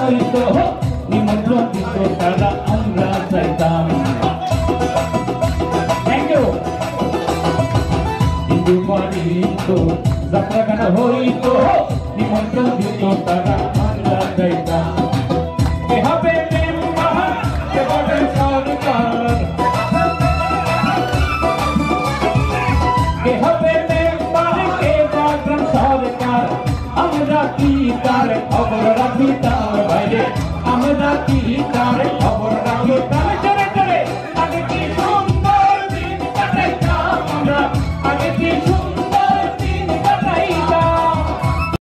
হইতো নিমন্ত্রণ দিত তারা আমরা চাইতাম থ্যাংক ইউ হিন্দু বাড়ি তো যাত্রা গান হইতো নিমন্ত্রণ দিত তারা আমরা চাইতাম কে হবে মেম্বার কে হবে সরকার কে হবে মেম্বার কে বাগন সরকার আমরা কি তার খবর রাখি তার বাইরে আমরা কি তার খবর